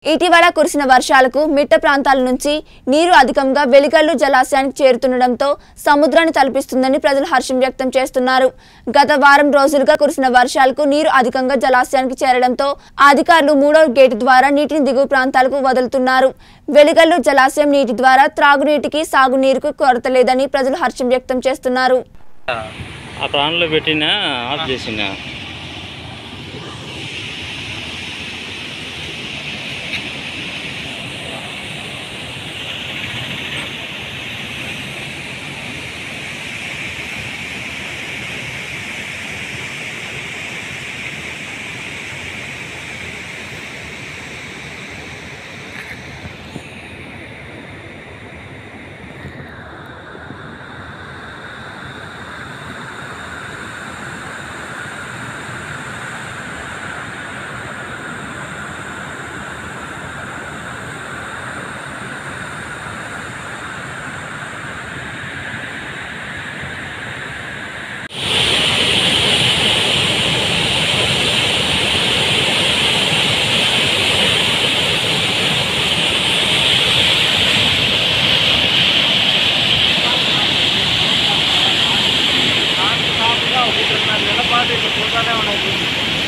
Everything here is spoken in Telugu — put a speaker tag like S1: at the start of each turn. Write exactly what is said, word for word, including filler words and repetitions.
S1: ఇటీవల కురిసిన వర్షాలకు మిట్ట ప్రాంతాల నుంచి నీరు అధికంగా వెలిగల్లు జలాశయానికి చేరుతుండటంతో సముద్రాన్ని తలపిస్తుందని ప్రజలు హర్షం వ్యక్తం చేస్తున్నారు. గత వారం రోజులుగా కురిసిన వర్షాలకు నీరు అధికంగా జలాశయానికి చేరడంతో అధికారులు మూడో గేటు ద్వారా నీటిని దిగువ ప్రాంతాలకు వదులుతున్నారు. వెలిగల్లు జలాశయం నీటి ద్వారా త్రాగునీటికి సాగునీరుకు కొరత లేదని ప్రజలు హర్షం వ్యక్తం చేస్తున్నారు.
S2: ఆ ప్రాంతంలో పెట్టిన ఆఫ్ చేసిన నెలపాటు పోతానే ఉన్నాయి.